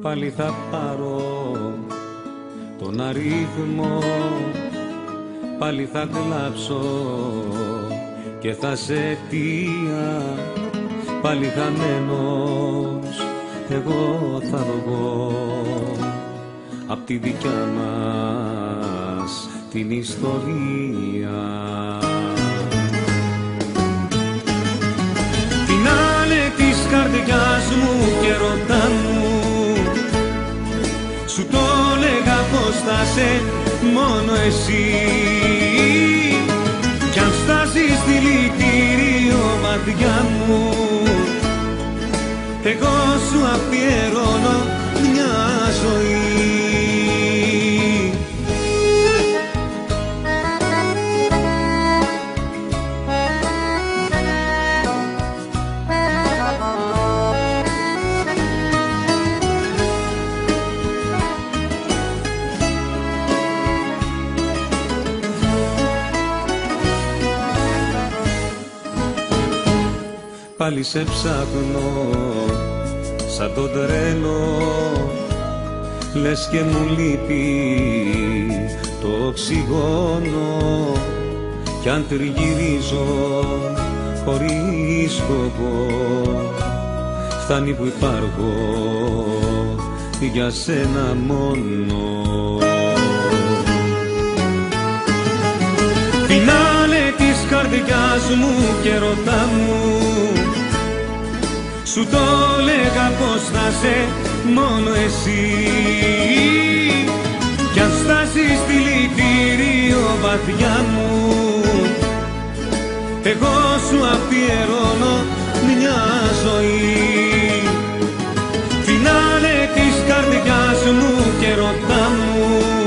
πάλι θα πάρω τον αριθμό, πάλι θα κλάψω και θα σε αιτία, πάλι χαμένος εγώ θα βγω απ' τη δικιά μας την ιστορία. Φινάλε της καρδιάς μου και ρωτά μου, σου το λέγα πως θα σε μόνο εσύ, κι αν φτάσεις δηλητήριο μάτια μου, εγώ σου αφιερώνω μια ζωή. Πάλι σε ψάχνω σαν τον τρένο, λες και μου λείπει το οξυγόνο, κι αν τριγυρίζω χωρίς σκοπό, φτάνει που υπάρχω για σένα μόνο. Φινάλε της καρδιάς μου και ρωτά μου, σου το λέγα πως θα σε μόνο εσύ, κι αν φτάσεις δηλητήριο βαθιά μου, εγώ σου αφιερώνω μια ζωή. Φινάλε της καρδιάς μου και ρωτά μου,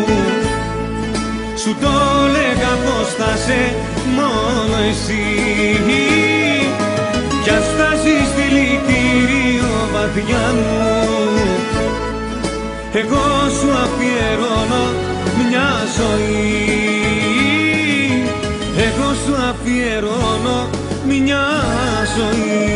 σου το λέγα πως θα σε μόνο εσύ, κι αν φτάσεις δηλητήριο βαθιά μου, εγώ σου αφιερώνω μια ζωή. Εγώ σου αφιερώνω μια ζωή.